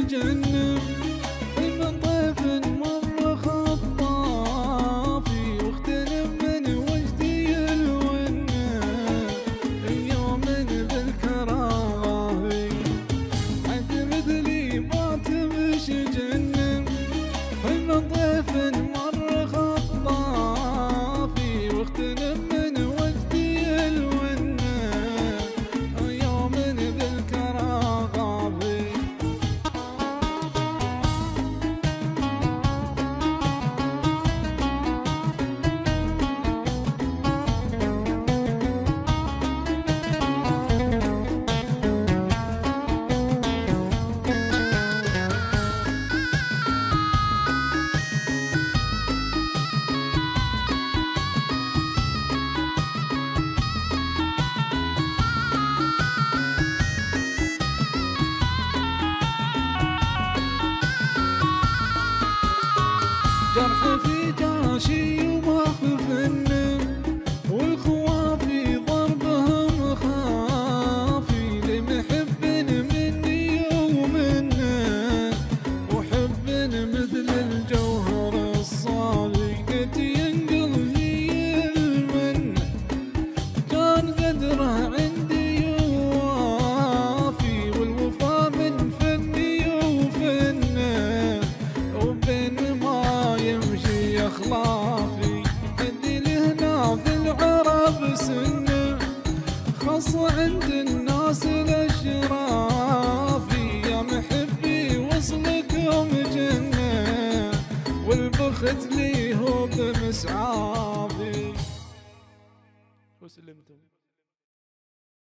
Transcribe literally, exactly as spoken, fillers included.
جنة من طيف مر خطافي واغتنم من وجدي الونة اليوم بالكراهي عد مثلي ما تمش جنة من طيف مر خطافي واغتنم من وجدي الونة يوم بالكراهي جرح في جاشي وما خفنه والخوافي ضربهم خافي لمحب مني ومنه وحب مثل الجوهر الصافي قد ينقل لي المنه كان قدره عندي وافي والوفا من فني وفنه وبين يمشي اخلافي عندي لهنا في العرب سنه خاص عند الناس الاشرافي يا محبي وصلكم جنه والبخت لي هو بمسعافي وسلمتم.